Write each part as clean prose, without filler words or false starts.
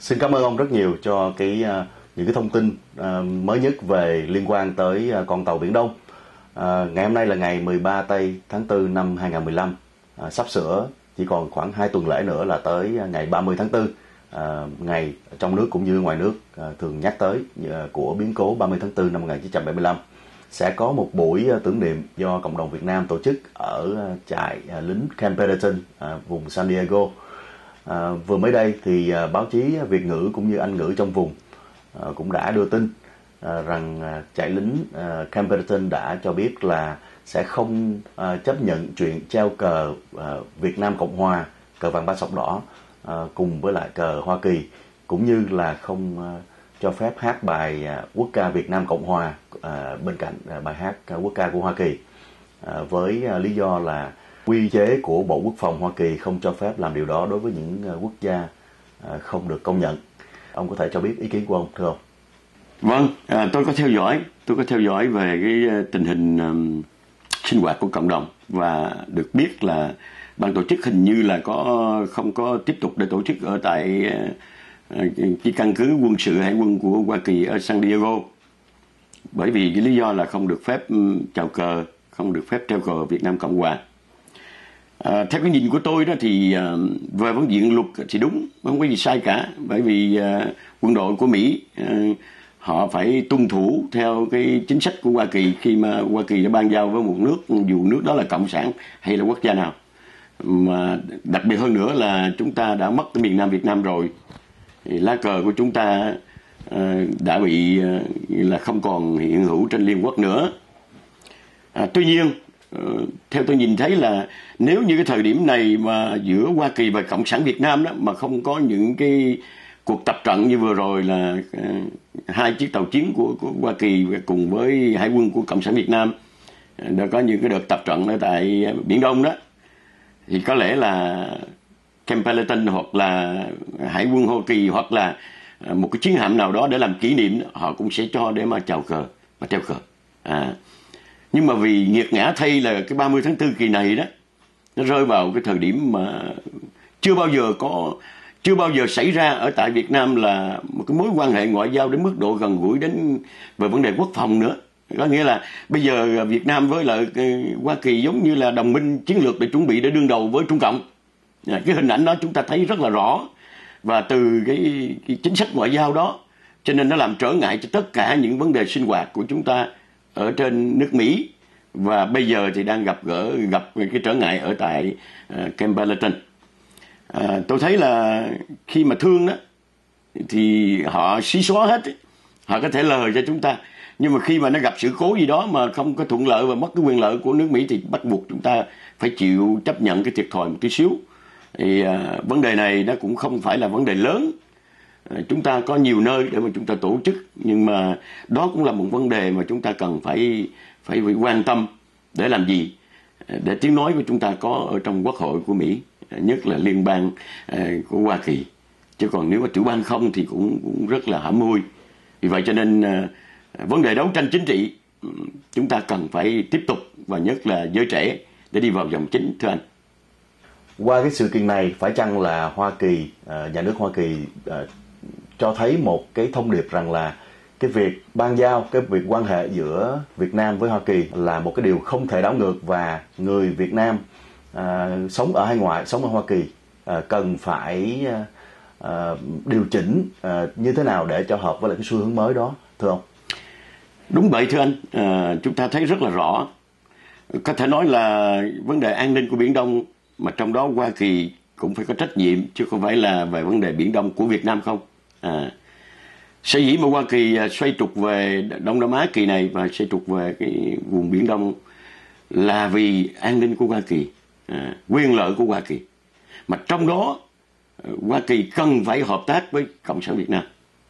Xin cảm ơn ông rất nhiều cho những cái thông tin mới nhất về liên quan tới con tàu Biển Đông. Ngày hôm nay là ngày 13 tháng 4 năm 2015, sắp sửa chỉ còn khoảng 2 tuần lễ nữa là tới ngày 30 tháng 4, ngày trong nước cũng như ngoài nước thường nhắc tới của biến cố 30 tháng 4 năm 1975. Sẽ có một buổi tưởng niệm do cộng đồng Việt Nam tổ chức ở trại lính Camp Pendleton, vùng San Diego. Vừa mới đây thì báo chí Việt ngữ cũng như Anh ngữ trong vùng cũng đã đưa tin rằng trại lính Camp Pendleton đã cho biết là sẽ không chấp nhận chuyện treo cờ Việt Nam Cộng Hòa, cờ vàng ba sọc đỏ cùng với lại cờ Hoa Kỳ, cũng như là không cho phép hát bài quốc ca Việt Nam Cộng Hòa bên cạnh bài hát quốc ca của Hoa Kỳ, với lý do là quy chế của Bộ Quốc phòng Hoa Kỳ không cho phép làm điều đó đối với những quốc gia không được công nhận. Ông có thể cho biết ý kiến của ông, thưa ông? Vâng, tôi có theo dõi về cái tình hình sinh hoạt của cộng đồng, và được biết là ban tổ chức hình như là không có tiếp tục để tổ chức ở tại cái căn cứ quân sự hải quân của Hoa Kỳ ở San Diego, bởi vì cái lý do là không được phép chào cờ, không được phép treo cờ Việt Nam Cộng Hòa. Theo cái nhìn của tôi đó thì về vấn diện luật thì đúng, không có gì sai cả, bởi vì quân đội của Mỹ họ phải tuân thủ theo cái chính sách của Hoa Kỳ khi mà Hoa Kỳ đã ban giao với một nước, dù nước đó là cộng sản hay là quốc gia nào. Mà đặc biệt hơn nữa là chúng ta đã mất cái miền Nam Việt Nam rồi, thì lá cờ của chúng ta đã bị là không còn hiện hữu trên Liên Quốc nữa. Tuy nhiên theo tôi nhìn thấy là nếu như cái thời điểm này mà giữa Hoa Kỳ và Cộng sản Việt Nam đó mà không có những cái cuộc tập trận như vừa rồi là hai chiếc tàu chiến của Hoa Kỳ cùng với hải quân của Cộng sản Việt Nam đã có những cái đợt tập trận ở tại Biển Đông đó, thì có lẽ là Camp Pendleton hoặc là hải quân Hoa Kỳ hoặc là một cái chiến hạm nào đó để làm kỷ niệm, họ cũng sẽ cho để mà chào cờ và treo cờ. Nhưng mà vì nghiệt ngã thay là cái 30 tháng 4 kỳ này đó, nó rơi vào cái thời điểm mà chưa bao giờ xảy ra ở tại Việt Nam, là một cái mối quan hệ ngoại giao đến mức độ gần gũi đến về vấn đề quốc phòng nữa. Có nghĩa là bây giờ Việt Nam với lại Hoa Kỳ giống như là đồng minh chiến lược để chuẩn bị để đương đầu với Trung Cộng. Cái hình ảnh đó chúng ta thấy rất là rõ, và từ cái chính sách ngoại giao đó cho nên nó làm trở ngại cho tất cả những vấn đề sinh hoạt của chúng ta ở trên nước Mỹ, và bây giờ thì đang gặp cái trở ngại ở tại Camp Pendleton. Tôi thấy là khi mà thương đó thì họ xí xóa hết, họ có thể lời cho chúng ta, nhưng mà khi mà nó gặp sự cố gì đó mà không có thuận lợi và mất cái quyền lợi của nước Mỹ thì bắt buộc chúng ta phải chịu chấp nhận cái thiệt thòi một tí xíu. Thì vấn đề này nó cũng không phải là vấn đề lớn, chúng ta có nhiều nơi để mà chúng ta tổ chức, nhưng mà đó cũng là một vấn đề mà chúng ta cần phải quan tâm. Để làm gì? Để tiếng nói của chúng ta có ở trong Quốc hội của Mỹ, nhất là liên bang của Hoa Kỳ, chứ còn nếu mà tiểu bang không thì cũng rất là hẩm hôi. Vì vậy cho nên vấn đề đấu tranh chính trị chúng ta cần phải tiếp tục, và nhất là giới trẻ để đi vào dòng chính, thưa anh. Qua cái sự kiện này, phải chăng là Hoa Kỳ, nhà nước Hoa Kỳ cho thấy một cái thông điệp rằng là cái việc ban giao, cái việc quan hệ giữa Việt Nam với Hoa Kỳ là một cái điều không thể đảo ngược, và người Việt Nam sống ở hải ngoại, sống ở Hoa Kỳ cần phải điều chỉnh như thế nào để cho hợp với lại cái xu hướng mới đó, thưa ông? Đúng vậy, thưa anh. Chúng ta thấy rất là rõ, có thể nói là vấn đề an ninh của Biển Đông, mà trong đó Hoa Kỳ cũng phải có trách nhiệm, chứ không phải là về vấn đề Biển Đông của Việt Nam không. Sở dĩ mà Hoa Kỳ xoay trục về Đông Nam Á kỳ này và xoay trục về cái vùng Biển Đông là vì an ninh của Hoa Kỳ, quyền lợi của Hoa Kỳ, mà trong đó Hoa Kỳ cần phải hợp tác với Cộng sản Việt Nam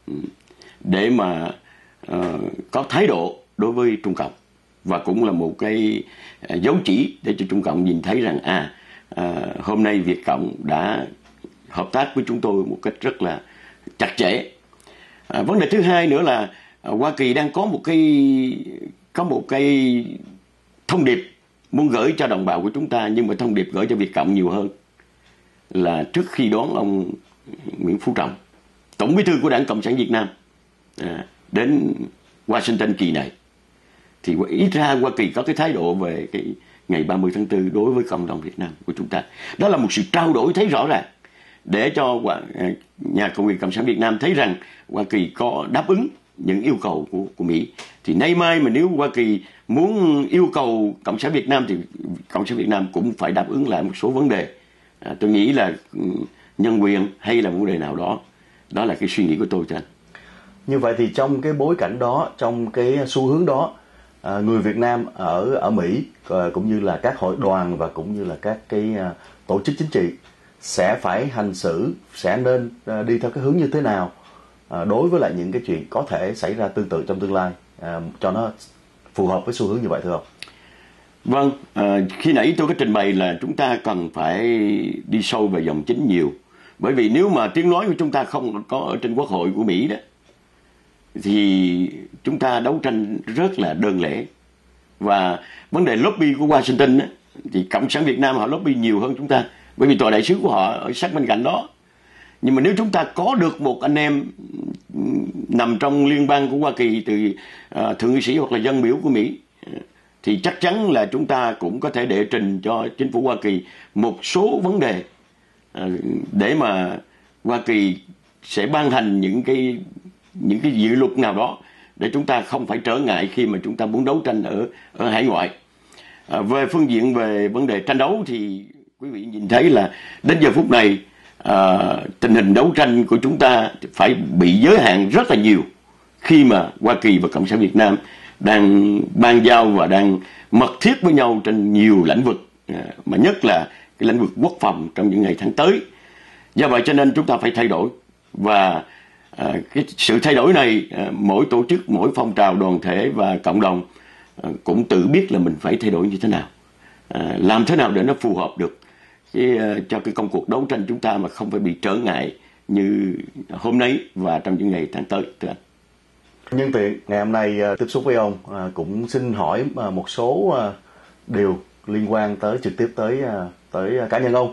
để mà có thái độ đối với Trung Cộng, và cũng là một cái dấu chỉ để cho Trung Cộng nhìn thấy rằng hôm nay Việt Cộng đã hợp tác với chúng tôi một cách rất là chặt chẽ. Vấn đề thứ hai nữa là Hoa Kỳ đang có một cái thông điệp muốn gửi cho đồng bào của chúng ta, nhưng mà thông điệp gửi cho Việt Cộng nhiều hơn là trước khi đón ông Nguyễn Phú Trọng Tổng Bí thư của Đảng Cộng sản Việt Nam đến Washington kỳ này, thì ít ra Hoa Kỳ có cái thái độ về cái ngày 30 tháng 4 đối với cộng đồng Việt Nam của chúng ta. Đó là một sự trao đổi thấy rõ ràng để cho nhà Cộng quyền Cộng sản Việt Nam thấy rằng Hoa Kỳ có đáp ứng những yêu cầu của Mỹ. Thì nay mai mà nếu Hoa Kỳ muốn yêu cầu Cộng sản Việt Nam thì Cộng sản Việt Nam cũng phải đáp ứng lại một số vấn đề. Tôi nghĩ là nhân quyền hay là vấn đề nào đó. Đó là cái suy nghĩ của tôi cho anh. Như vậy thì trong cái bối cảnh đó, trong cái xu hướng đó, người Việt Nam ở Mỹ cũng như là các hội đoàn và cũng như là các cái tổ chức chính trị sẽ phải hành xử, sẽ nên đi theo cái hướng như thế nào đối với lại những cái chuyện có thể xảy ra tương tự trong tương lai, cho nó phù hợp với xu hướng như vậy, thưa ông? Vâng, khi nãy tôi có trình bày là chúng ta cần phải đi sâu vào dòng chính nhiều. Bởi vì nếu mà tiếng nói của chúng ta không có ở trên Quốc hội của Mỹ đó, thì chúng ta đấu tranh rất là đơn lẻ. Và vấn đề lobby của Washington đó, thì Cộng sản Việt Nam họ lobby nhiều hơn chúng ta, bởi vì tòa đại sứ của họ ở sát bên cạnh đó. Nhưng mà nếu chúng ta có được một anh em nằm trong liên bang của Hoa Kỳ, từ thượng nghị sĩ hoặc là dân biểu của Mỹ, thì chắc chắn là chúng ta cũng có thể đệ trình cho chính phủ Hoa Kỳ một số vấn đề để mà Hoa Kỳ sẽ ban hành những cái dự luật nào đó để chúng ta không phải trở ngại khi mà chúng ta muốn đấu tranh ở hải ngoại. Về phương diện về vấn đề tranh đấu thì quý vị nhìn thấy là đến giờ phút này tình hình đấu tranh của chúng ta phải bị giới hạn rất là nhiều khi mà Hoa Kỳ và Cộng sản Việt Nam đang ban giao và đang mật thiết với nhau trên nhiều lĩnh vực, mà nhất là cái lĩnh vực quốc phòng trong những ngày tháng tới. Do vậy cho nên chúng ta phải thay đổi, và cái sự thay đổi này mỗi tổ chức, mỗi phong trào đoàn thể và cộng đồng cũng tự biết là mình phải thay đổi như thế nào, làm thế nào để nó phù hợp được cho cái công cuộc đấu tranh chúng ta mà không phải bị trở ngại như hôm nay và trong những ngày tháng tới, thưa anh. Nhân tiện ngày hôm nay tiếp xúc với ông, cũng xin hỏi một số điều liên quan tới trực tiếp tới cá nhân ông.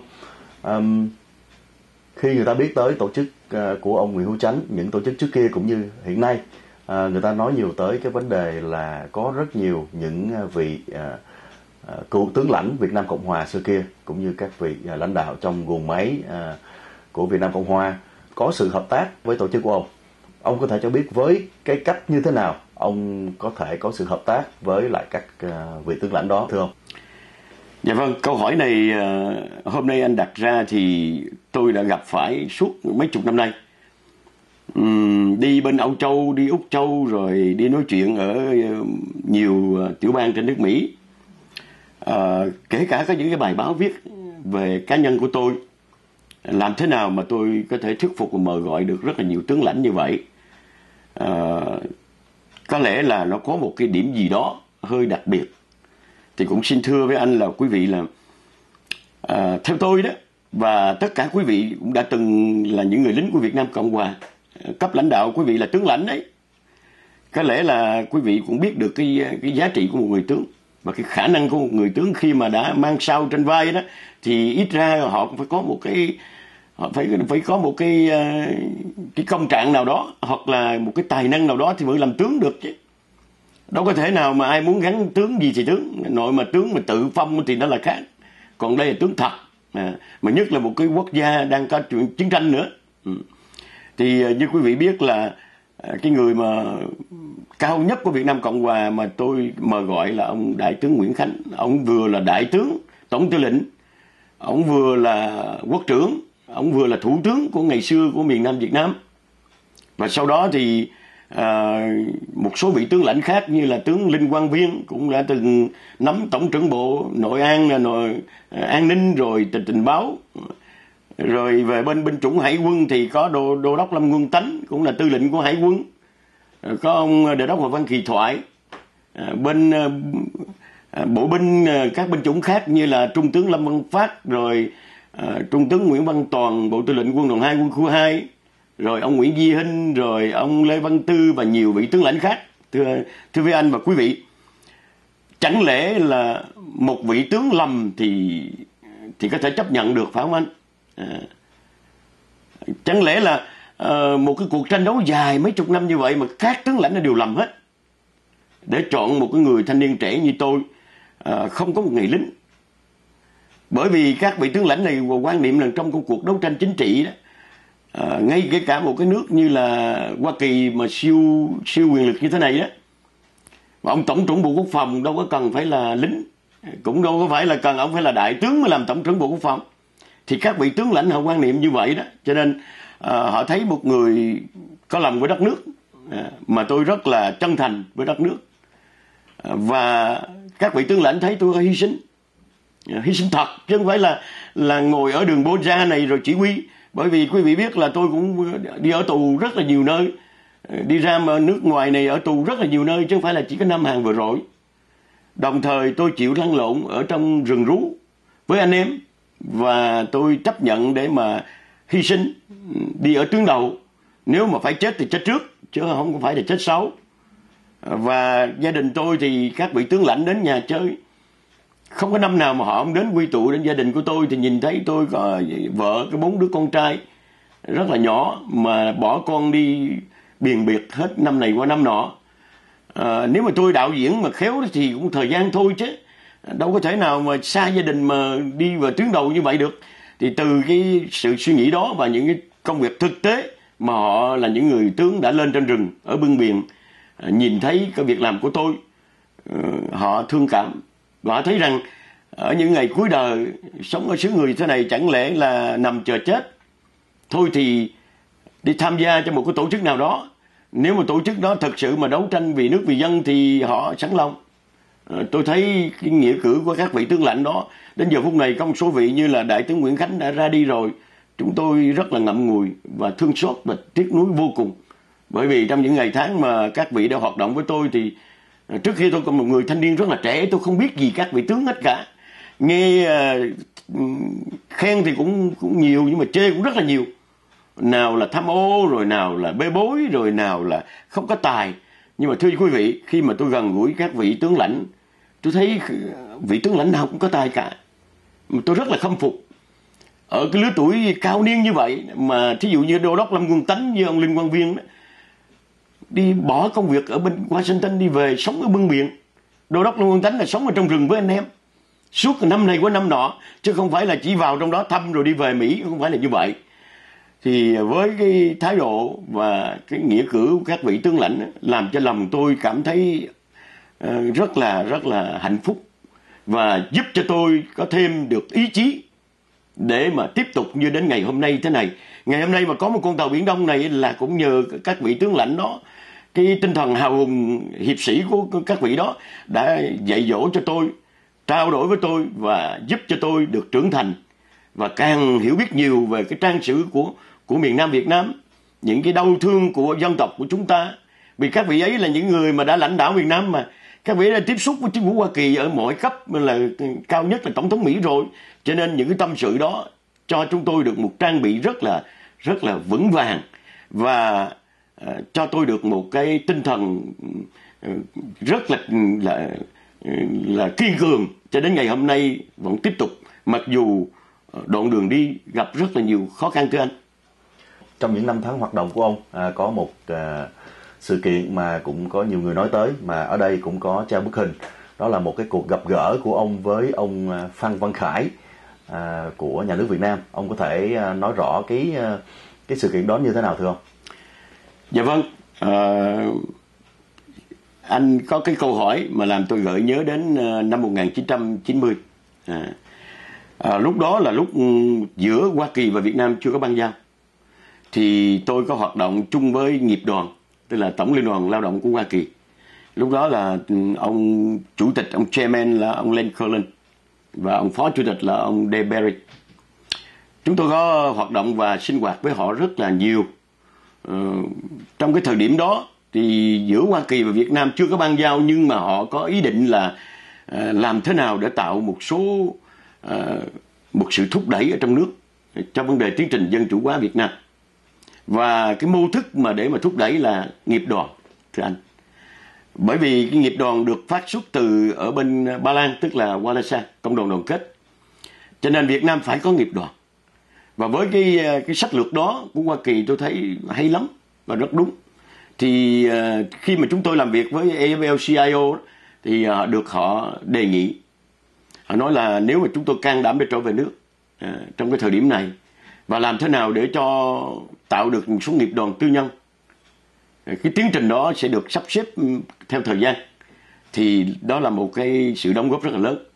Khi người ta biết tới tổ chức của ông Nguyễn Hữu Chánh, những tổ chức trước kia cũng như hiện nay, người ta nói nhiều tới cái vấn đề là có rất nhiều những vị cựu tướng lãnh Việt Nam Cộng Hòa xưa kia, cũng như các vị lãnh đạo trong guồng máy của Việt Nam Cộng Hòa có sự hợp tác với tổ chức của ông. Ông có thể cho biết với cái cách như thế nào ông có thể có sự hợp tác với lại các vị tướng lãnh đó, thưa ông? Dạ vâng, câu hỏi này hôm nay anh đặt ra thì tôi đã gặp phải suốt mấy chục năm nay. Đi bên Âu Châu, đi Úc Châu, rồi đi nói chuyện ở nhiều tiểu bang trên nước Mỹ. Kể cả có những cái bài báo viết về cá nhân của tôi, làm thế nào mà tôi có thể thuyết phục và mời gọi được rất là nhiều tướng lãnh như vậy. Có lẽ là nó có một cái điểm gì đó hơi đặc biệt. Thì cũng xin thưa với anh là quý vị là theo tôi đó, và tất cả quý vị cũng đã từng là những người lính của Việt Nam Cộng Hòa, cấp lãnh đạo quý vị là tướng lãnh đấy. Có lẽ là quý vị cũng biết được cái giá trị của một người tướng và cái khả năng của một người tướng khi mà đã mang sao trên vai đó, thì ít ra họ cũng phải có một cái, họ phải có một cái công trạng nào đó hoặc là một cái tài năng nào đó thì mới làm tướng được chứ. Đâu có thể nào mà ai muốn gắn tướng gì thì tướng, nội mà tướng mà tự phong thì đó là khác. Còn đây là tướng thật, mà nhất là một cái quốc gia đang có chuyện chiến tranh nữa. Thì như quý vị biết là cái người mà cao nhất của Việt Nam Cộng Hòa mà tôi mời gọi là ông Đại tướng Nguyễn Khánh. Ông vừa là đại tướng, tổng tư lệnh, ông vừa là quốc trưởng, ông vừa là thủ tướng của ngày xưa của miền Nam Việt Nam. Và sau đó thì một số vị tướng lãnh khác như là tướng Linh Quang Viên cũng đã từng nắm tổng trưởng bộ nội an, an ninh, rồi tình báo. Rồi về bên binh chủng hải quân thì có đô đốc Lâm Quân Tánh cũng là tư lệnh của hải quân. Có ông Đề đốc Hoàng Văn Kỳ Thoại. Bên bộ binh các binh chủng khác như là trung tướng Lâm Văn Phát, rồi trung tướng Nguyễn Văn Toàn, bộ tư lệnh quân đoàn 2 quân khu 2, rồi ông Nguyễn Duy Hinh, rồi ông Lê Văn Tư và nhiều vị tướng lãnh khác. Thưa với anh và quý vị, chẳng lẽ là một vị tướng lầm thì có thể chấp nhận được, phải không anh? Chẳng lẽ là một cái cuộc tranh đấu dài mấy chục năm như vậy mà các tướng lãnh đều lầm hết để chọn một cái người thanh niên trẻ như tôi, không có một ngày lính. Bởi vì các vị tướng lãnh này quan niệm rằng trong công cuộc đấu tranh chính trị đó, ngay kể cả một cái nước như là Hoa Kỳ mà siêu quyền lực như thế này đó, mà ông Tổng trưởng Bộ Quốc phòng đâu có cần phải là lính, cũng đâu có phải là cần ông phải là đại tướng mới làm Tổng trưởng Bộ Quốc phòng. Thì các vị tướng lãnh họ quan niệm như vậy đó, cho nên họ thấy một người có lòng với đất nước, mà tôi rất là chân thành với đất nước. Và các vị tướng lãnh thấy tôi có hy sinh thật, chứ không phải là ngồi ở đường Boja này rồi chỉ huy. Bởi vì quý vị biết là tôi cũng đi ở tù rất là nhiều nơi, đi ra mà nước ngoài này ở tù rất là nhiều nơi, chứ không phải là chỉ có Nam Hàn vừa rồi. Đồng thời tôi chịu lăn lộn ở trong rừng rú với anh em, và tôi chấp nhận để mà hy sinh, đi ở tuyến đầu. Nếu mà phải chết thì chết trước, chứ không phải là chết xấu. Và gia đình tôi thì các vị tướng lãnh đến nhà chơi, không có năm nào mà họ không đến quy tụ đến gia đình của tôi. Thì nhìn thấy tôi có vợ, cái 4 đứa con trai rất là nhỏ, mà bỏ con đi biền biệt hết năm này qua năm nọ. Nếu mà tôi đạo diễn mà khéo thì cũng thời gian thôi, chứ đâu có thể nào mà xa gia đình mà đi vào tuyến đầu như vậy được. Thì từ cái sự suy nghĩ đó và những cái công việc thực tế mà họ là những người tướng đã lên trên rừng ở bưng biển, nhìn thấy cái việc làm của tôi, họ thương cảm. Và họ thấy rằng ở những ngày cuối đời sống ở xứ người thế này chẳng lẽ là nằm chờ chết. Thôi thì đi tham gia cho một cái tổ chức nào đó. Nếu mà tổ chức đó thật sự mà đấu tranh vì nước vì dân thì họ sẵn lòng. Tôi thấy cái nghĩa cử của các vị tướng lãnh đó, đến giờ phút này có một số vị như là Đại tướng Nguyễn Khánh đã ra đi rồi, chúng tôi rất là ngậm ngùi và thương xót và tiếc nuối vô cùng. Bởi vì trong những ngày tháng mà các vị đã hoạt động với tôi thì trước khi tôi còn một người thanh niên rất là trẻ, tôi không biết gì các vị tướng hết cả. Nghe khen thì cũng nhiều, nhưng mà chê cũng rất là nhiều. Nào là tham ô, rồi nào là bê bối, rồi nào là không có tài. Nhưng mà thưa quý vị, khi mà tôi gần gũi các vị tướng lãnh, tôi thấy vị tướng lãnh nào cũng có tài cả. Tôi rất là khâm phục. Ở cái lứa tuổi cao niên như vậy mà thí dụ như Đô đốc Lâm Quân Tánh như ông Linh Quang Viên đó, đi bỏ công việc ở bên Washington đi về sống ở bưng biển. Đô đốc Lâm Quân Tánh là sống ở trong rừng với anh em suốt năm này qua năm nọ, chứ không phải là chỉ vào trong đó thăm rồi đi về Mỹ, không phải là như vậy. Thì với cái thái độ và cái nghĩa cử của các vị tướng lãnh làm cho lòng tôi cảm thấy rất là hạnh phúc, và giúp cho tôi có thêm được ý chí để mà tiếp tục như đến ngày hôm nay thế này. Ngày hôm nay mà có một con tàu Biển Đông này là cũng nhờ các vị tướng lãnh đó. Cái tinh thần hào hùng hiệp sĩ của các vị đó đã dạy dỗ cho tôi, trao đổi với tôi và giúp cho tôi được trưởng thành, và càng hiểu biết nhiều về cái trang sử của miền Nam Việt Nam, những cái đau thương của dân tộc của chúng ta. Vì các vị ấy là những người mà đã lãnh đạo miền Nam, mà các vị đã tiếp xúc với chính phủ Hoa Kỳ ở mọi cấp, là cao nhất là Tổng thống Mỹ rồi. Cho nên những cái tâm sự đó cho chúng tôi được một trang bị rất là vững vàng, và cho tôi được một cái tinh thần rất là kiên cường, cho đến ngày hôm nay vẫn tiếp tục, mặc dù đoạn đường đi gặp rất là nhiều khó khăn. Thưa anh, trong những năm tháng hoạt động của ông, có một sự kiện mà cũng có nhiều người nói tới, mà ở đây cũng có trao bức hình. Đó là một cái cuộc gặp gỡ của ông với ông Phan Văn Khải của nhà nước Việt Nam. Ông có thể nói rõ cái sự kiện đó như thế nào thưa ông? Dạ vâng. Anh có cái câu hỏi mà làm tôi gợi nhớ đến năm 1990. Lúc đó là lúc giữa Hoa Kỳ và Việt Nam chưa có băng giao. Thì tôi có hoạt động chung với nghiệp đoàn, tức là Tổng Liên đoàn Lao động của Hoa Kỳ. Lúc đó là ông chủ tịch, ông chairman là ông Len Curlin, và ông phó chủ tịch là ông Dave Berry. Chúng tôi có hoạt động và sinh hoạt với họ rất là nhiều. Trong cái thời điểm đó thì giữa Hoa Kỳ và Việt Nam chưa có băng giao, nhưng mà họ có ý định là làm thế nào để tạo một sự thúc đẩy ở trong nước trong vấn đề tiến trình dân chủ hóa Việt Nam. Và cái mô thức mà để mà thúc đẩy là nghiệp đoàn, thưa anh. Bởi vì cái nghiệp đoàn được phát xuất từ ở bên Ba Lan, tức là Warsaw, cộng đồng đoàn kết. Cho nên Việt Nam phải có nghiệp đoàn. Và với cái sách lược đó của Hoa Kỳ tôi thấy hay lắm và rất đúng. Thì khi mà chúng tôi làm việc với AFL-CIO thì họ đề nghị, họ nói là nếu mà chúng tôi can đảm để trở về nước trong cái thời điểm này, và làm thế nào để cho tạo được một số nghiệp đoàn tư nhân, cái tiến trình đó sẽ được sắp xếp theo thời gian, thì đó là một cái sự đóng góp rất là lớn.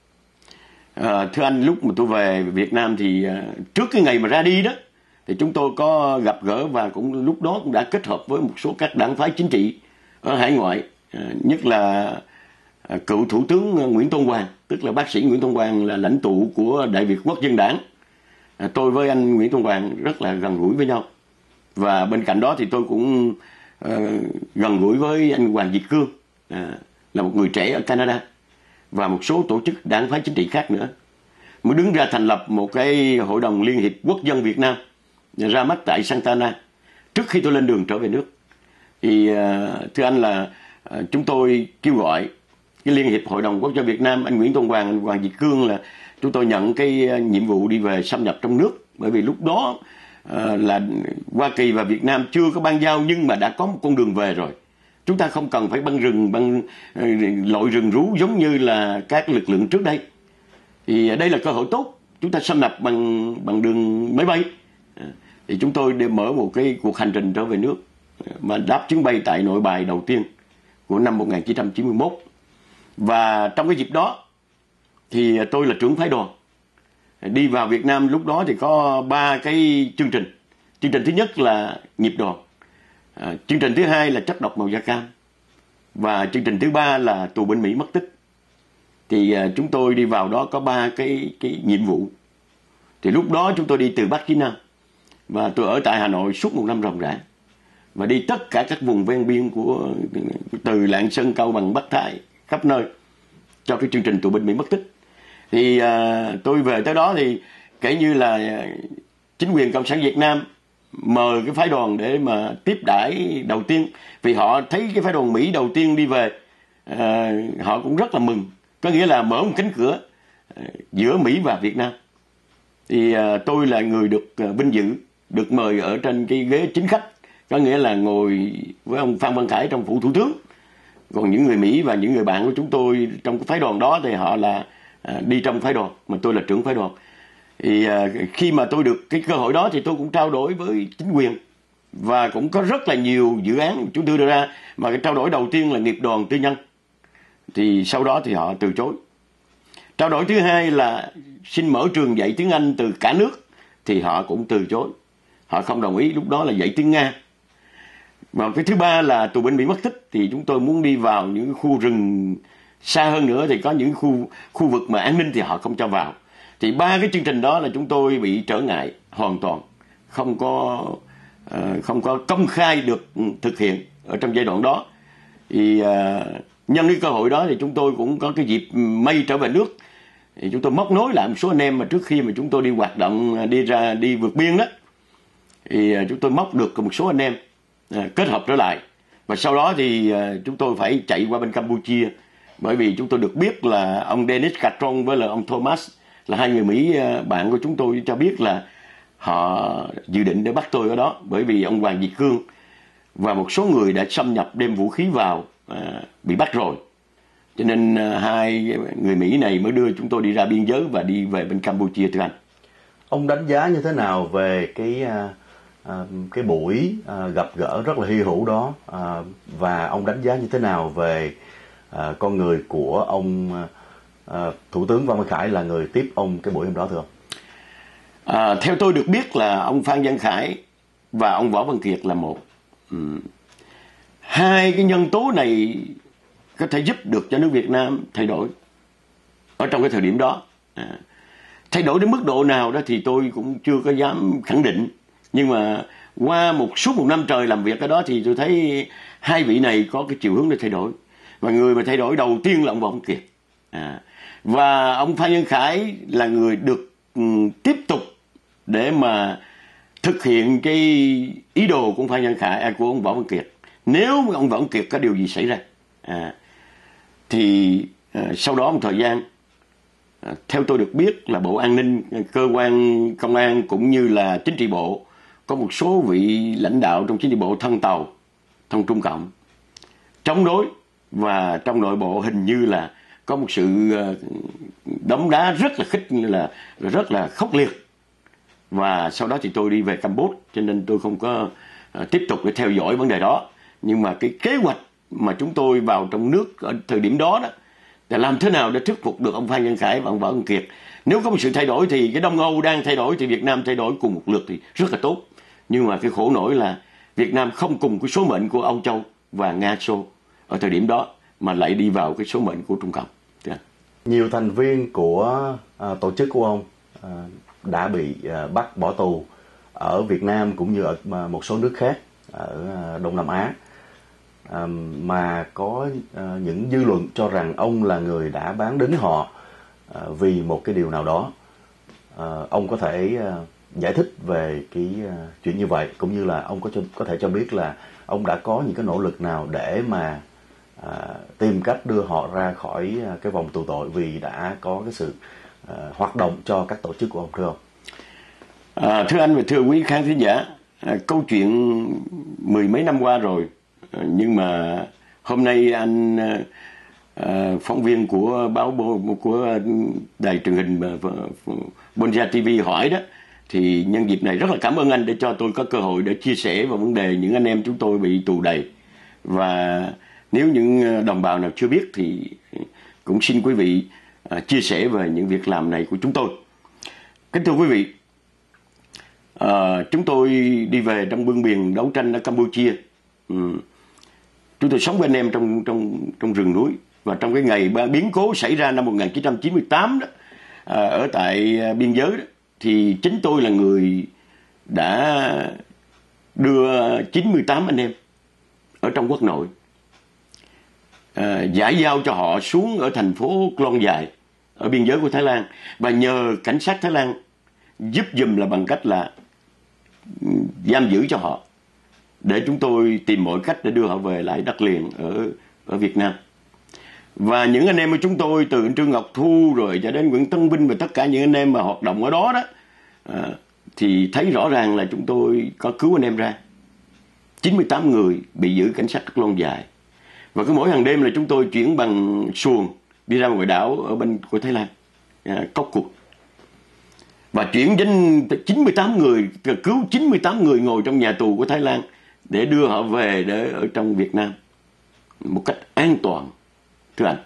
Thưa anh, lúc mà tôi về Việt Nam thì trước cái ngày mà ra đi đó, thì chúng tôi có gặp gỡ và cũng lúc đó cũng đã kết hợp với một số các đảng phái chính trị ở hải ngoại, nhất là cựu Thủ tướng Nguyễn Tôn Hoàng, tức là bác sĩ Nguyễn Tôn Hoàng là lãnh tụ của Đại Việt Quốc dân Đảng. Tôi với anh Nguyễn Tôn Hoàng rất là gần gũi với nhau. Và bên cạnh đó thì tôi cũng gần gũi với anh Hoàng Việt Cương, là một người trẻ ở Canada, và một số tổ chức đảng phái chính trị khác nữa, mới đứng ra thành lập một cái Hội đồng Liên hiệp Quốc dân Việt Nam ra mắt tại Santa Ana trước khi tôi lên đường trở về nước. Thì thưa anh là chúng tôi kêu gọi cái Liên hiệp Hội đồng Quốc dân Việt Nam, anh Nguyễn Tôn Hoàng, anh Hoàng Việt Cương, là chúng tôi nhận cái nhiệm vụ đi về xâm nhập trong nước. Bởi vì lúc đó là Hoa Kỳ và Việt Nam chưa có băng giao, nhưng mà đã có một con đường về rồi. Chúng ta không cần phải băng lội rừng rú giống như là các lực lượng trước đây. Thì đây là cơ hội tốt, chúng ta xâm nhập bằng đường máy bay. Thì chúng tôi để mở một cái cuộc hành trình trở về nước, mà đáp chuyến bay tại Nội Bài đầu tiên của năm 1991. Và trong cái dịp đó thì tôi là trưởng phái đoàn đi vào Việt Nam. Lúc đó thì có 3 cái chương trình. Chương trình thứ nhất là nghiệp đoàn, chương trình thứ hai là chất độc màu da cam, và chương trình thứ 3 là tù binh Mỹ mất tích. Thì chúng tôi đi vào đó có 3 cái nhiệm vụ. Thì lúc đó chúng tôi đi từ Bắc chí Nam, và tôi ở tại Hà Nội suốt 1 năm ròng rã, và đi tất cả các vùng ven biên của từ Lạng Sơn, Cao Bằng, Bắc Thái, khắp nơi cho cái chương trình tù binh Mỹ mất tích. Thì tôi về tới đó thì kể như là chính quyền Cộng sản Việt Nam mời cái phái đoàn để mà tiếp đãi đầu tiên, vì họ thấy cái phái đoàn Mỹ đầu tiên đi về, họ cũng rất là mừng, có nghĩa là mở một cánh cửa giữa Mỹ và Việt Nam. Thì tôi là người được vinh dự được mời ở trên cái ghế chính khách, có nghĩa là ngồi với ông Phan Văn Khải trong phủ thủ tướng. Còn những người Mỹ và những người bạn của chúng tôi trong cái phái đoàn đó thì họ là đi trong phái đoàn, mà tôi là trưởng phái đoàn. Thì khi mà tôi được cái cơ hội đó thì tôi cũng trao đổi với chính quyền, và cũng có rất là nhiều dự án chúng tôi đưa ra. Mà cái trao đổi đầu tiên là nghiệp đoàn tư nhân, thì sau đó thì họ từ chối. Trao đổi thứ hai là xin mở trường dạy tiếng Anh từ cả nước, thì họ cũng từ chối, họ không đồng ý. Lúc đó là dạy tiếng Nga. Và cái thứ ba là tù binh Mỹ mất tích, thì chúng tôi muốn đi vào những khu rừng xa hơn nữa, thì có những khu vực mà an ninh thì họ không cho vào. Thì 3 cái chương trình đó là chúng tôi bị trở ngại hoàn toàn, không có công khai được thực hiện ở trong giai đoạn đó. Thì nhân cái cơ hội đó thì chúng tôi cũng có cái dịp may trở về nước. Thì chúng tôi móc nối lại một số anh em mà trước khi mà chúng tôi đi hoạt động, đi vượt biên đó, thì chúng tôi móc được một số anh em kết hợp trở lại. Và sau đó thì chúng tôi phải chạy qua bên Campuchia, bởi vì chúng tôi được biết là ông Dennis Catron với là ông Thomas là 2 người Mỹ bạn của chúng tôi cho biết là họ dự định để bắt tôi ở đó, bởi vì ông Hoàng Việt Cương và một số người đã xâm nhập đem vũ khí vào bị bắt rồi. Cho nên 2 người Mỹ này mới đưa chúng tôi đi ra biên giới và đi về bên Campuchia, thưa anh. Ông đánh giá như thế nào về cái buổi gặp gỡ rất là hy hữu đó, và ông đánh giá như thế nào về con người của ông Thủ tướng Phan Văn Khải là người tiếp ông cái buổi hôm đó, thưa ông? Theo tôi được biết là ông Phan Văn Khải và ông Võ Văn Kiệt là một. 2 cái nhân tố này có thể giúp được cho nước Việt Nam thay đổi ở trong cái thời điểm đó. Thay đổi đến mức độ nào đó thì tôi cũng chưa có dám khẳng định, nhưng mà qua suốt 1 năm trời làm việc ở đó thì tôi thấy 2 vị này có cái chiều hướng để thay đổi. Và người mà thay đổi đầu tiên là ông Võ Văn Kiệt, và ông Phan Văn Khải là người được tiếp tục để mà thực hiện cái ý đồ của ông Phan Văn Khải, của ông Võ Văn Kiệt. Nếu ông Võ Văn Kiệt có điều gì xảy ra thì sau đó một thời gian theo tôi được biết là Bộ An ninh, cơ quan công an cũng như là chính trị bộ, có một số vị lãnh đạo trong chính trị bộ thân Tàu, thân Trung Cộng chống đối, và trong nội bộ hình như là có một sự đấm đá rất là rất là khốc liệt. Và sau đó thì tôi đi về Campuchia, cho nên tôi không có tiếp tục để theo dõi vấn đề đó. Nhưng mà cái kế hoạch mà chúng tôi vào trong nước ở thời điểm đó là làm thế nào để thuyết phục được ông Phan Văn Khải và ông Võ Văn Kiệt. Nếu có một sự thay đổi thì cái Đông Âu đang thay đổi, thì Việt Nam thay đổi cùng một lượt thì rất là tốt. Nhưng mà cái khổ nổi là Việt Nam không cùng cái số mệnh của Âu Châu và Nga Xô ở thời điểm đó, mà lại đi vào cái số mệnh của Trung Cộng. Nhiều thành viên của tổ chức của ông đã bị bắt bỏ tù ở Việt Nam cũng như ở một số nước khác ở Đông Nam Á, mà có những dư luận cho rằng ông là người đã bán đứng họ vì một cái điều nào đó. Ông có thể giải thích về cái chuyện như vậy, cũng như là ông có thể cho biết là ông đã có những cái nỗ lực nào để mà tìm cách đưa họ ra khỏi cái vòng tù tội vì đã có cái sự hoạt động cho các tổ chức của ông, thưa ông? Thưa anh và thưa quý khán thính giả, câu chuyện mười mấy năm qua rồi, nhưng mà hôm nay anh phóng viên của của đài truyền hình Bonja TV hỏi đó, thì nhân dịp này rất là cảm ơn anh để cho tôi có cơ hội để chia sẻ vào vấn đề những anh em chúng tôi bị tù đầy. Và nếu những đồng bào nào chưa biết thì cũng xin quý vị chia sẻ về những việc làm này của chúng tôi. Kính thưa quý vị, chúng tôi đi về trong bươn biển đấu tranh ở Campuchia. Chúng tôi sống với anh em trong rừng núi, và trong cái ngày biến cố xảy ra năm 1998 đó, ở tại biên giới đó, thì chính tôi là người đã đưa 98 anh em ở trong quốc nội, giải giao cho họ xuống ở thành phố Klong Dài ở biên giới của Thái Lan, và nhờ cảnh sát Thái Lan giúp giùm là bằng cách là giam giữ cho họ, để chúng tôi tìm mọi cách để đưa họ về lại đất liền ở Việt Nam. Và những anh em của chúng tôi từ Trương Ngọc Thu rồi cho đến Nguyễn Tân Vinh và tất cả những anh em mà hoạt động ở đó thì thấy rõ ràng là chúng tôi có cứu anh em ra. 98 người bị giữ cảnh sát Klong Dài. Và cứ mỗi hàng đêm là chúng tôi chuyển bằng xuồng đi ra ngoài đảo ở bên của Thái Lan, Cốc Cục. Và chuyển đến 98 người, cứu 98 người ngồi trong nhà tù của Thái Lan để đưa họ về để ở trong Việt Nam một cách an toàn, thưa anh.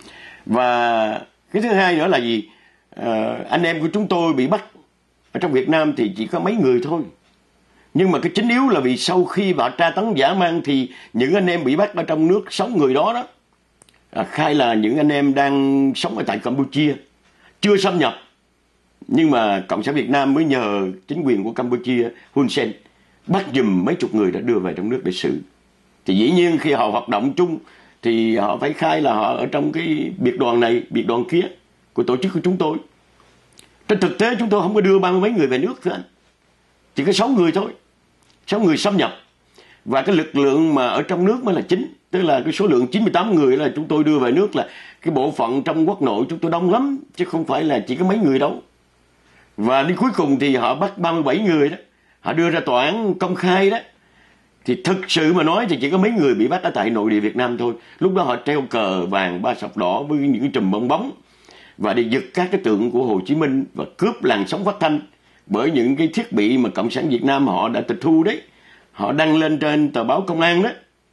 Và cái thứ hai nữa là gì? Anh em của chúng tôi bị bắt ở trong Việt Nam thì chỉ có mấy người thôi. Nhưng mà cái chính yếu là vì sau khi bà tra tấn dã man thì những anh em bị bắt ở trong nước 6 người đó khai là những anh em đang sống ở tại Campuchia, chưa xâm nhập. Nhưng mà Cộng sản Việt Nam mới nhờ chính quyền của Campuchia, Hun Sen, bắt giùm mấy chục người đã đưa về trong nước để xử. Thì dĩ nhiên khi họ hoạt động chung thì họ phải khai là họ ở trong cái biệt đoàn này, biệt đoàn kia của tổ chức của chúng tôi. Trên thực tế chúng tôi không có đưa 30 mấy người về nước, thưa anh. Chỉ có 6 người thôi. 6 người xâm nhập. Và cái lực lượng mà ở trong nước mới là chính. Tức là cái số lượng 98 người là chúng tôi đưa về nước, là cái bộ phận trong quốc nội chúng tôi đông lắm, chứ không phải là chỉ có mấy người đâu. Và đến cuối cùng thì họ bắt 37 người đó, họ đưa ra tòa án công khai đó. Thì thực sự mà nói thì chỉ có mấy người bị bắt ở tại nội địa Việt Nam thôi. Lúc đó họ treo cờ vàng 3 sọc đỏ với những chùm bong bóng, và đi giật các cái tượng của Hồ Chí Minh và cướp làn sóng phát thanh bởi những cái thiết bị mà Cộng sản Việt Nam họ đã tịch thu đấy. Họ đăng lên trên tờ báo Công an đó.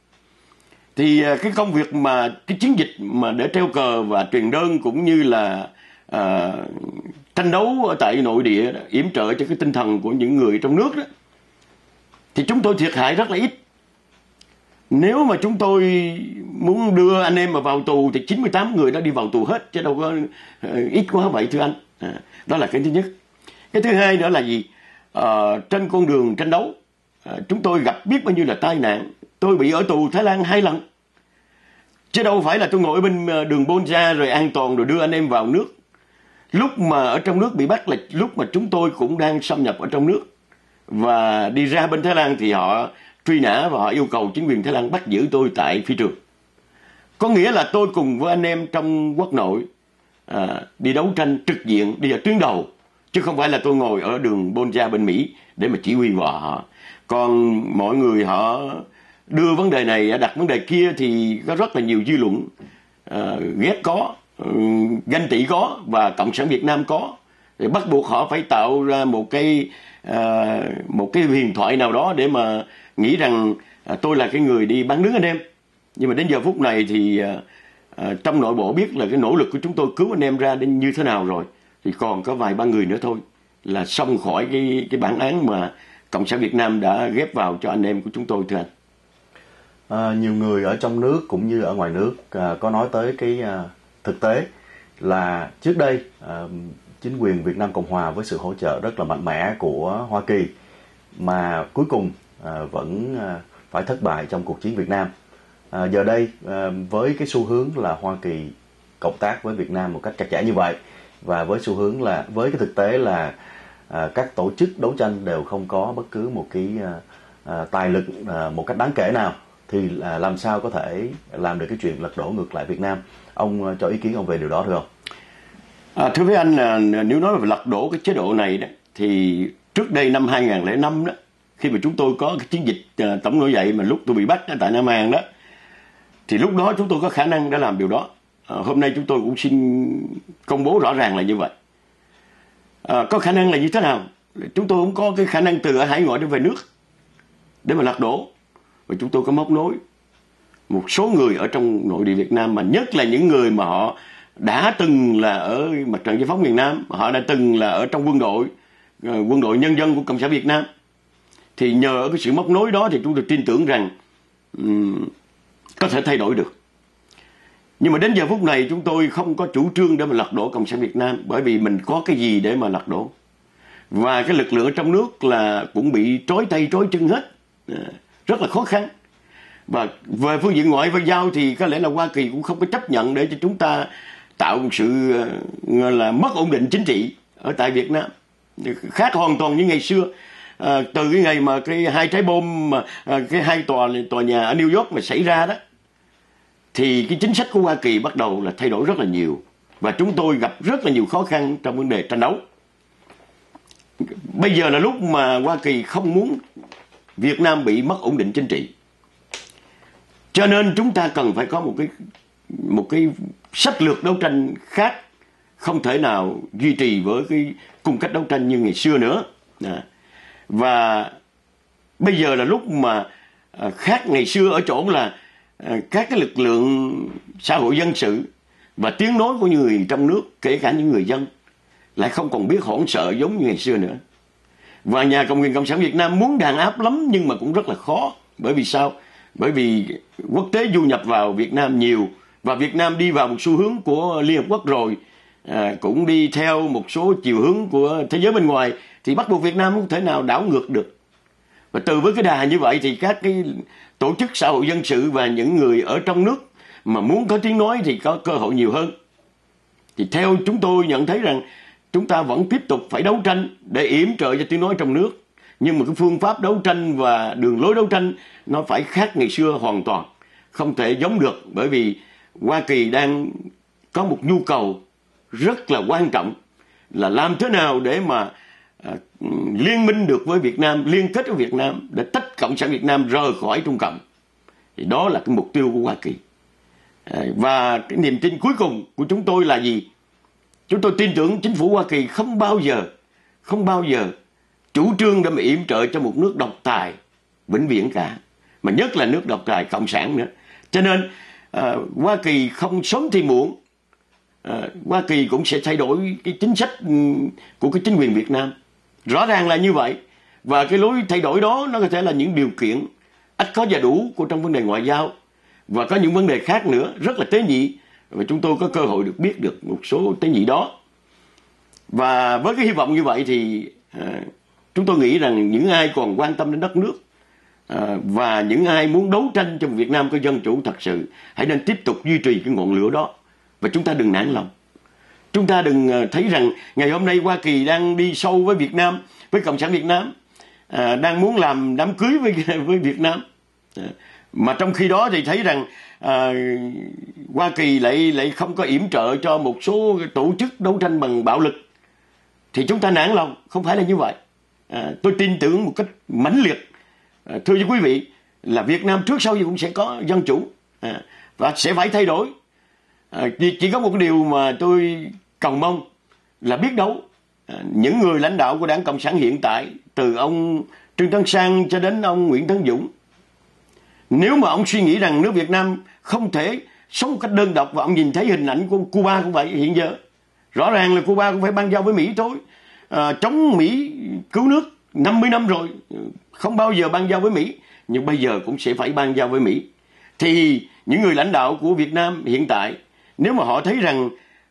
Thì cái công việc mà cái chiến dịch mà để treo cờ và truyền đơn cũng như là tranh đấu ở tại nội địa đó, yểm trợ cho cái tinh thần của những người trong nước đó, thì chúng tôi thiệt hại rất là ít. Nếu mà chúng tôi muốn đưa anh em mà vào tù thì 98 người đã đi vào tù hết, chứ đâu có ít quá vậy, thưa anh. Đó là cái thứ nhất. Cái thứ hai nữa là gì? Trên con đường tranh đấu, chúng tôi gặp biết bao nhiêu là tai nạn. Tôi bị ở tù Thái Lan 2 lần. Chứ đâu phải là tôi ngồi ở bên đường Bonja rồi an toàn rồi đưa anh em vào nước. Lúc mà ở trong nước bị bắt là lúc mà chúng tôi cũng đang xâm nhập ở trong nước. Và đi ra bên Thái Lan thì họ truy nã và họ yêu cầu chính quyền Thái Lan bắt giữ tôi tại phi trường. Có nghĩa là tôi cùng với anh em trong quốc nội đi đấu tranh trực diện, đi ở tuyến đầu, chứ không phải là tôi ngồi ở đường Bonja bên Mỹ để mà chỉ huy họ. Còn mọi người họ đưa vấn đề này, đặt vấn đề kia thì có rất là nhiều dư luận, ghét có, ganh tị có, và Cộng sản Việt Nam có, thì bắt buộc họ phải tạo ra một cái huyền thoại nào đó để mà nghĩ rằng tôi là cái người đi bán đứng anh em. Nhưng mà đến giờ phút này thì trong nội bộ biết là cái nỗ lực của chúng tôi cứu anh em ra đến như thế nào rồi, thì còn có vài ba người nữa thôi là xong khỏi cái bản án mà Cộng sản Việt Nam đã ghép vào cho anh em của chúng tôi, thưa anh. Nhiều người ở trong nước cũng như ở ngoài nước có nói tới cái thực tế là trước đây chính quyền Việt Nam Cộng Hòa với sự hỗ trợ rất là mạnh mẽ của Hoa Kỳ mà cuối cùng vẫn phải thất bại trong cuộc chiến Việt Nam. Giờ đây với cái xu hướng là Hoa Kỳ cộng tác với Việt Nam một cách chặt chẽ như vậy, và với xu hướng là với cái thực tế là các tổ chức đấu tranh đều không có bất cứ một cái tài lực một cách đáng kể nào, thì làm sao có thể làm được cái chuyện lật đổ ngược lại Việt Nam? Ông cho ý kiến ông về điều đó được không? Thưa với anh, là nếu nói về lật đổ cái chế độ này đó, thì trước đây năm 2005 đó, khi mà chúng tôi có cái chiến dịch tổng nổi dậy mà lúc tôi bị bắt tại Nam An đó, thì lúc đó chúng tôi có khả năng đã làm điều đó. Hôm nay chúng tôi cũng xin công bố rõ ràng là như vậy. Có khả năng là như thế nào? Chúng tôi cũng có cái khả năng từ ở hải ngoại để về nước để mà lật đổ, và chúng tôi có móc nối một số người ở trong nội địa Việt Nam, mà nhất là những người mà họ đã từng là ở Mặt trận Giải phóng miền Nam, họ đã từng là ở trong quân đội nhân dân của Cộng sản Việt Nam. Thì nhờ cái sự móc nối đó thì chúng tôi tin tưởng rằng có thể thay đổi được. Nhưng mà đến giờ phút này chúng tôi không có chủ trương để mà lật đổ Cộng sản Việt Nam, bởi vì mình có cái gì để mà lật đổ. Và cái lực lượng ở trong nước là cũng bị trói tay trói chân hết, rất là khó khăn. Và về phương diện ngoại giao thì có lẽ là Hoa Kỳ cũng không có chấp nhận để cho chúng ta tạo một sự là mất ổn định chính trị ở tại Việt Nam. Khác hoàn toàn như ngày xưa. Từ cái ngày mà cái hai trái bom mà cái hai tòa nhà ở New York mà xảy ra đó, thì cái chính sách của Hoa Kỳ bắt đầu là thay đổi rất là nhiều, và chúng tôi gặp rất là nhiều khó khăn trong vấn đề tranh đấu. Bây giờ là lúc mà Hoa Kỳ không muốn Việt Nam bị mất ổn định chính trị, cho nên chúng ta cần phải có một cái sách lược đấu tranh khác, không thể nào duy trì với cái cung cách đấu tranh như ngày xưa nữa. Và bây giờ là lúc mà khác ngày xưa ở chỗ là các cái lực lượng xã hội dân sự và tiếng nói của những người trong nước, kể cả những người dân, lại không còn biết hoảng sợ giống như ngày xưa nữa. Và nhà cầm quyền Cộng sản Việt Nam muốn đàn áp lắm nhưng mà cũng rất là khó. Bởi vì sao? Bởi vì quốc tế du nhập vào Việt Nam nhiều, và Việt Nam đi vào một xu hướng của Liên Hợp Quốc rồi, cũng đi theo một số chiều hướng của thế giới bên ngoài, thì bắt buộc Việt Nam không thể nào đảo ngược được. Và từ với cái đà như vậy thì các cái tổ chức xã hội dân sự và những người ở trong nước mà muốn có tiếng nói thì có cơ hội nhiều hơn. Thì theo chúng tôi nhận thấy rằng chúng ta vẫn tiếp tục phải đấu tranh để yểm trợ cho tiếng nói trong nước. Nhưng mà cái phương pháp đấu tranh và đường lối đấu tranh nó phải khác ngày xưa hoàn toàn, không thể giống được. Bởi vì Hoa Kỳ đang có một nhu cầu rất là quan trọng là làm thế nào để mà liên minh được với Việt Nam, liên kết với Việt Nam để tách Cộng sản Việt Nam rời khỏi Trung Cộng. Thì đó là cái mục tiêu của Hoa Kỳ. Và cái niềm tin cuối cùng của chúng tôi là gì? Chúng tôi tin tưởng chính phủ Hoa Kỳ không bao giờ chủ trương để mà yểm trợ cho một nước độc tài vĩnh viễn cả, mà nhất là nước độc tài cộng sản nữa. Cho nên Hoa Kỳ không sớm thì muộn, Hoa Kỳ cũng sẽ thay đổi cái chính sách của cái chính quyền Việt Nam. Rõ ràng là như vậy. Và cái lối thay đổi đó nó có thể là những điều kiện ít có và đủ của trong vấn đề ngoại giao, và có những vấn đề khác nữa rất là tế nhị, và chúng tôi có cơ hội được biết được một số tế nhị đó. Và với cái hy vọng như vậy thì chúng tôi nghĩ rằng những ai còn quan tâm đến đất nước và những ai muốn đấu tranh cho Việt Nam có dân chủ thật sự, hãy nên tiếp tục duy trì cái ngọn lửa đó. Và chúng ta đừng nản lòng. Chúng ta đừng thấy rằng ngày hôm nay Hoa Kỳ đang đi sâu với Việt Nam, với Cộng sản Việt Nam, đang muốn làm đám cưới với Việt Nam. Mà trong khi đó thì thấy rằng Hoa Kỳ lại không có yểm trợ cho một số tổ chức đấu tranh bằng bạo lực, thì chúng ta nản lòng. Không phải là như vậy. Tôi tin tưởng một cách mãnh liệt, thưa với quý vị, là Việt Nam trước sau gì cũng sẽ có dân chủ, và sẽ phải thay đổi. Chỉ có một điều mà tôi cầu mong là biết đâu những người lãnh đạo của Đảng Cộng sản hiện tại, từ ông Trương Tấn Sang cho đến ông Nguyễn Tấn Dũng, nếu mà ông suy nghĩ rằng nước Việt Nam không thể sống một cách đơn độc, và ông nhìn thấy hình ảnh của Cuba cũng vậy hiện giờ, rõ ràng là Cuba cũng phải bang giao với Mỹ thôi. Chống Mỹ cứu nước 50 năm rồi, không bao giờ bang giao với Mỹ, nhưng bây giờ cũng sẽ phải bang giao với Mỹ. Thì những người lãnh đạo của Việt Nam hiện tại, nếu mà họ thấy rằng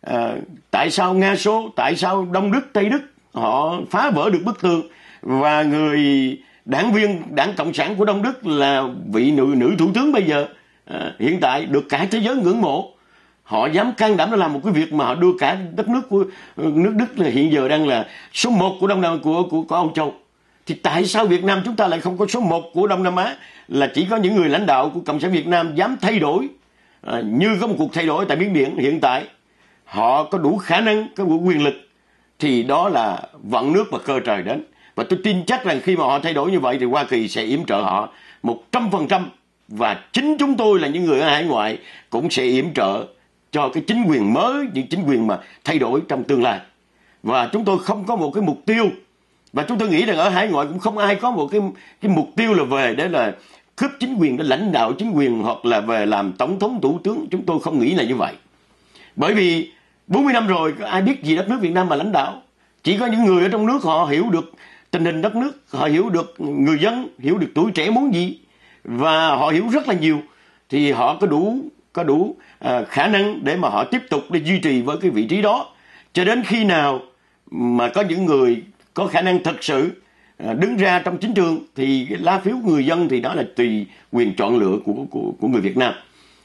tại sao Nga Xô, tại sao Đông Đức, Tây Đức họ phá vỡ được bức tường, và người đảng viên Đảng Cộng sản của Đông Đức là vị nữ thủ tướng bây giờ hiện tại được cả thế giới ngưỡng mộ, họ dám can đảm để làm một cái việc mà họ đưa cả đất nước của nước Đức là hiện giờ đang là số 1 của Đông Nam của Âu Châu. Thì tại sao Việt Nam chúng ta lại không có số 1 của Đông Nam Á, là chỉ có những người lãnh đạo của Cộng sản Việt Nam dám thay đổi, như có một cuộc thay đổi tại Miến Điện hiện tại, họ có đủ khả năng, có đủ quyền lực, thì đó là vận nước và cơ trời đến. Và tôi tin chắc rằng khi mà họ thay đổi như vậy thì Hoa Kỳ sẽ yểm trợ họ 100%, và chính chúng tôi là những người ở hải ngoại cũng sẽ yểm trợ cho cái chính quyền mới, những chính quyền mà thay đổi trong tương lai. Và chúng tôi không có một cái mục tiêu, và chúng tôi nghĩ rằng ở hải ngoại cũng không ai có một cái mục tiêu là về để là cướp chính quyền, để lãnh đạo chính quyền, hoặc là về làm tổng thống, thủ tướng. Chúng tôi không nghĩ là như vậy. Bởi vì 40 năm rồi, có ai biết gì đất nước Việt Nam mà lãnh đạo. Chỉ có những người ở trong nước họ hiểu được tình hình đất nước, họ hiểu được người dân, hiểu được tuổi trẻ muốn gì, và họ hiểu rất là nhiều, thì họ có đủ khả năng để mà họ tiếp tục để duy trì với cái vị trí đó, cho đến khi nào mà có những người có khả năng thật sự đứng ra trong chính trường, thì lá phiếu người dân thì đó là tùy quyền chọn lựa của người Việt Nam.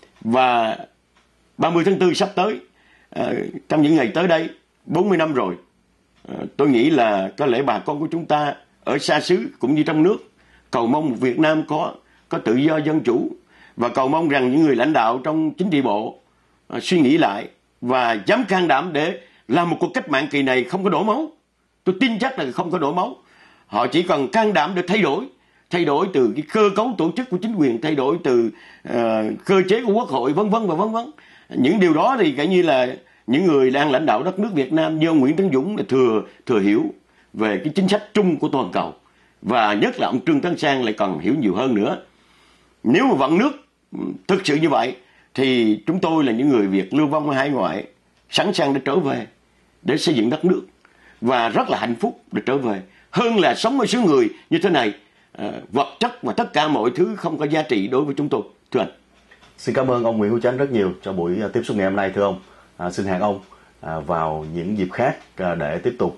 Và 30 tháng 4 sắp tới, trong những ngày tới đây, 40 năm rồi, tôi nghĩ là có lẽ bà con của chúng ta ở xa xứ cũng như trong nước cầu mong một Việt Nam có tự do dân chủ, và cầu mong rằng những người lãnh đạo trong chính trị bộ suy nghĩ lại và dám can đảm để làm một cuộc cách mạng kỳ này không có đổ máu. Tôi tin chắc là không có đổ máu. Họ chỉ cần can đảm để thay đổi từ cái cơ cấu tổ chức của chính quyền, thay đổi từ cơ chế của Quốc hội, vân vân và vân vân. Những điều đó thì kể như là những người đang lãnh đạo đất nước Việt Nam như ông Nguyễn Tấn Dũng là thừa hiểu về cái chính sách chung của toàn cầu, và nhất là ông Trương Tấn Sang lại còn hiểu nhiều hơn nữa. Nếu mà vận nước thực sự như vậy thì chúng tôi là những người Việt lưu vong ở hải ngoại sẵn sàng để trở về để xây dựng đất nước, và rất là hạnh phúc để trở về, hơn là sống ở xứ người như thế này. Vật chất và tất cả mọi thứ không có giá trị đối với chúng tôi, thưa anh. Xin cảm ơn ông Nguyễn Hữu Chánh rất nhiều cho buổi tiếp xúc ngày hôm nay, thưa ông. Xin hẹn ông vào những dịp khác để tiếp tục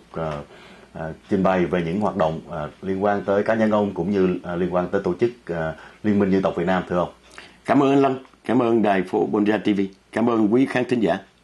trình bày về những hoạt động liên quan tới cá nhân ông, cũng như liên quan tới tổ chức Liên minh Dân tộc Việt Nam, thưa ông. Cảm ơn anh Lâm, cảm ơn đài Phổ Bonja TV, cảm ơn quý khán thính giả.